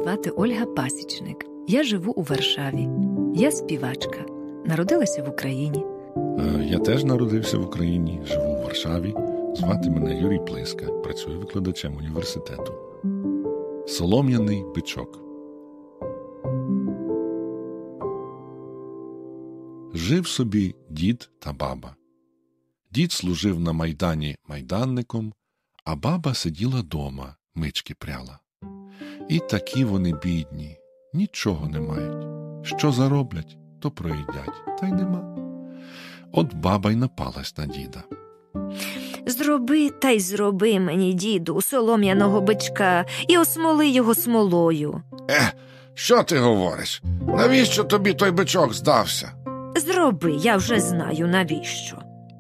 звати Ольга Пасічник. Я живу у Варшаві. Я співачка. Народилася в Україні. Я теж народився в Україні, живу у Варшаві. Звати мене Юрій Плиска, працюю викладачем університету. Солом'яний бичок. Жив собі дід та баба. Дід служив на майдані майданником, а баба сиділа дома, мички пряла. І такі вони бідні, нічого не мають. Що зароблять, то проїдять, та й нема. От баба й напалась на діда. Зроби та й зроби мені, діду, солом'яного бичка і осмоли його смолою. Що ти говориш? Навіщо тобі той бичок здався? Зроби, я вже знаю, навіщо.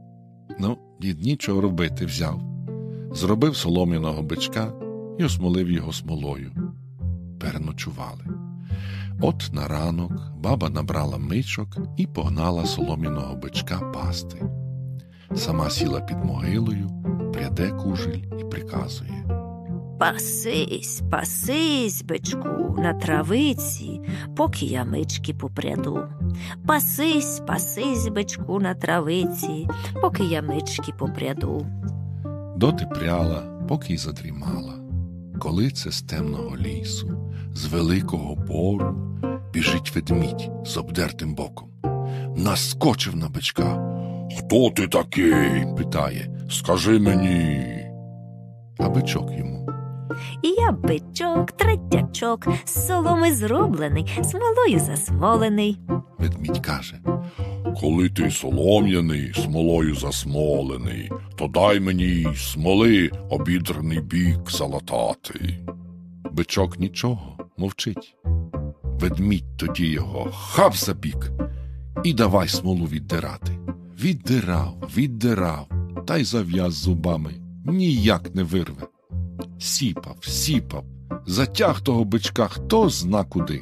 Дід нічого робити взяв. Зробив солом'яного бичка і осмолив його смолою. Переночували. От на ранок баба набрала мичок і погнала солом'яного бичка пасти. Сама сіла під могилою, пряде кужель і приказує. Пасись, пасись, бичку, на травиці, поки я мички попряду. Пасись, пасись, бичку, на травиці, поки я мички попряду. Доти пряла, поки й задрімала. Коли це з темного лісу, з великого бору, біжить ведмідь з обдертим боком. Наскочив на бичка. «Хто ти такий?» – питає. «Скажи мені». А бичок йому. Я бичок, третячок, з соломи зроблений, смолою засмолений. Ведмідь каже. «Коли ти солом'яний, смолою засмолений, то дай мені смоли обідраний бік залатати». Бичок нічого, мовчить. Ведмідь тоді його хап за бік і давай смолу віддирати. Віддирав, та й зав'яз зубами, ніяк не вирве. Сіпав, затяг того бичка хто зна куди.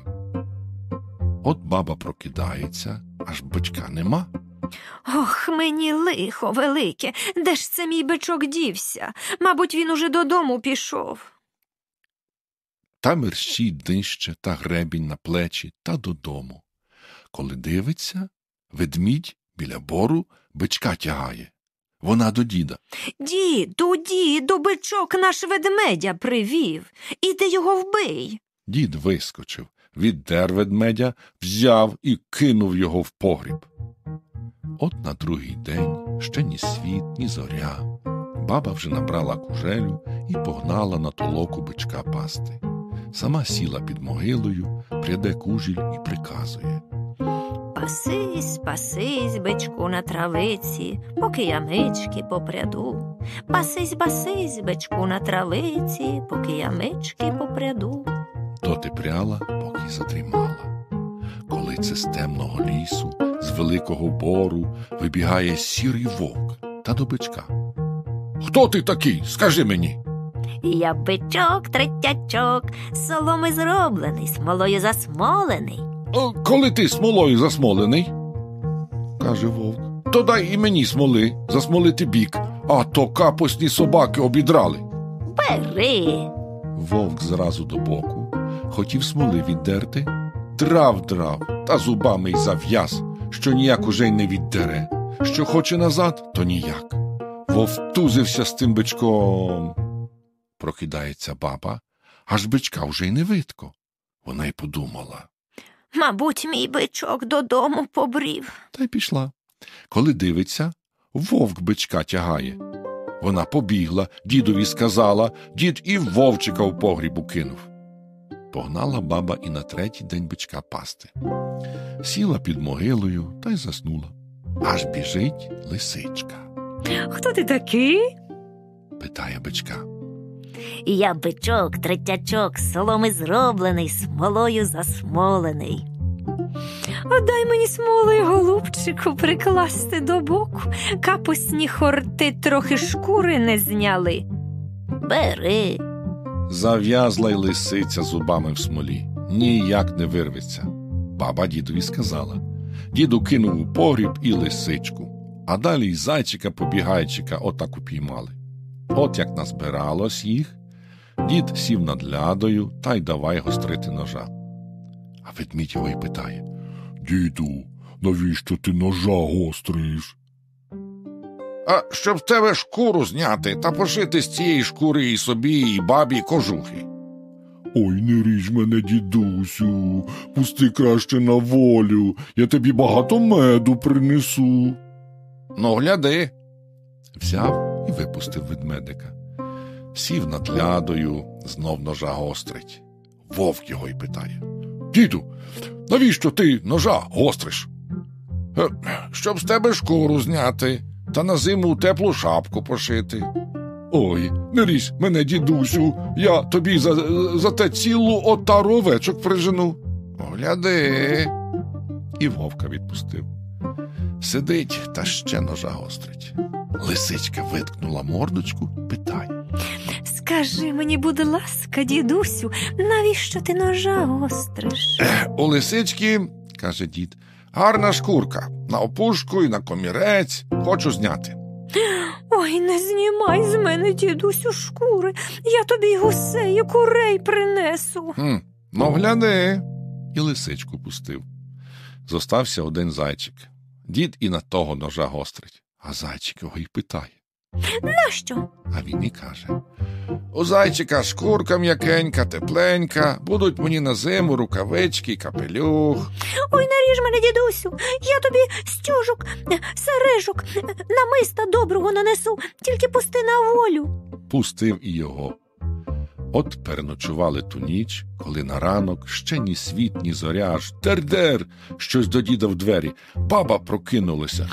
От баба прокидається, аж бичка нема. Ох, мені лихо велике, де ж це мій бичок дівся? Мабуть, він уже додому пішов. Та мерщій днище та гребінь на плечі та додому. Коли дивиться, ведмідь біля бору бичка тягає. Вона до діда. Діду, бичок наш ведмедя привів. Іди його вбий. Дід вискочив, віддер ведмедя, взяв і кинув його в погріб. От на другий день ще ні світ, ні зоря. Баба вже набрала кужелю і погнала на толоку бичка пасти. Сама сіла під могилою, пряде кужіль і приказує. Пасись, пасись, бичку, на травиці, поки я мички попряду. Пасись, бичку, на травиці, поки я мички попряду. Доти пряла, поки й задрімала. Коли це з темного лісу, з великого бору, вибігає сірий вовк та до бичка. «Хто ти такий? Скажи мені». Я бичок, третячок, з соломи зроблений, смолою засмолений. «Коли ти смолою засмолений, – каже вовк, – то дай і мені смоли, засмолити бік, а то капусні собаки обідрали». Бери. Вовк зразу до боку, хотів смоли віддерти, драв, та зубами й зав'яз, що ніяк уже й не віддере, що хоче назад, то ніяк. Вовтузився з тим бичком. Прокидається баба, аж бичка вже й не видко. Вона й подумала. Мабуть, мій бичок додому побрів. Та й пішла. Коли дивиться, вовк бичка тягає. Вона побігла, дідові сказала, дід і вовчика в погрібу кинув. Погнала баба і на третій день бичка пасти. Сіла під могилою та й заснула. Аж біжить лисичка. Хто ти такий? Питає бичка. Я бичок, третячок, з соломи зроблений, смолою засмолений. Дай мені смолою, голубчику, прикласти до боку. Капусні хорти трохи шкури не зняли. Бери. Зав'язла й лисиця зубами в смолі. Ніяк не вирветься. Баба дідові сказала. Діду кинув у погріб і лисичку. А далі й зайчика-побігайчика отак упіймали. От як назбиралось їх, Дід сів над лядою та й давай гострити ножа. А ведмідь його й питає: Діду, навіщо ти ножа гостриш? «А щоб в тебе шкуру зняти та пошити з цієї шкури і собі, і бабі кожухи». Ой, не ріж мене, дідусю, пусти краще на волю, я тобі багато меду принесу. «Ну, гляди». Взяв і випустив ведмедика. Сів над лядою, знов ножа гострить. Вовк його й питає: Діду, навіщо ти ножа гостриш? «Щоб з тебе шкуру зняти та на зиму теплу шапку пошити». Ой, не ріж мене, дідусю, я тобі за те цілу отару овечок прижену. «Гляди». І вовка відпустив. Сидить та ще ножа гострить. Лисичка виткнула мордочку, питає: Скажи мені, будь ласка, дідусю, навіщо ти ножа гостриш? «У лисички, – каже дід, – гарна шкурка, на опушку і на комірець, хочу зняти». Ой, не знімай з мене, дідусю, шкури, я тобі гусей і курей принесу. «Ну, гляди». І лисичку пустив. Зостався один зайчик. Дід і на того ножа гострить. А зайчик його й питає: Нащо? А він і каже: «У зайчика шкурка м'якенька, тепленька, будуть мені на зиму рукавички й капелюх». Ой, не ріж мене, дідусю, я тобі стюжок, сережок, намиста доброго нанесу, тільки пусти на волю. Пустив і його. От переночували ту ніч, коли на ранок ще ні світ, ні зоря, аж дер-дер, щось до діда в двері. Баба прокинулася.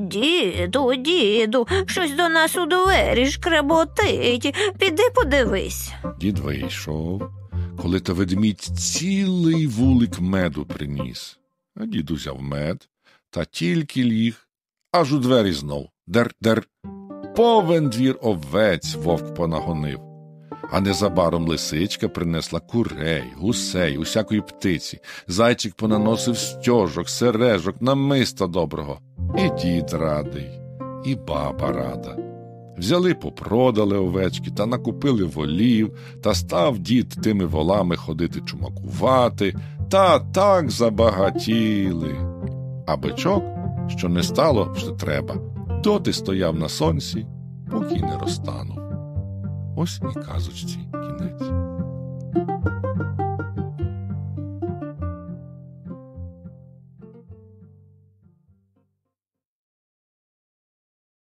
Діду, щось до нас у двері шкреботить, піди подивись. Дід вийшов, коли то ведмідь цілий вулик меду приніс. А дід узяв мед та тільки ліг, аж у двері знов. Дер-дер. Повен двір овець вовк понагонив. А незабаром лисичка принесла курей, гусей, усякої птиці. Зайчик понаносив стьожок, сережок, намиста доброго. І дід радий, і баба рада. Взяли, попродали овечки та накупили волів, та став дід тими волами ходити чумакувати, та так забагатіли. А бичок, що не стало вже треба, доти стояв на сонці, поки й не розтанув. Ось і казочці кінець.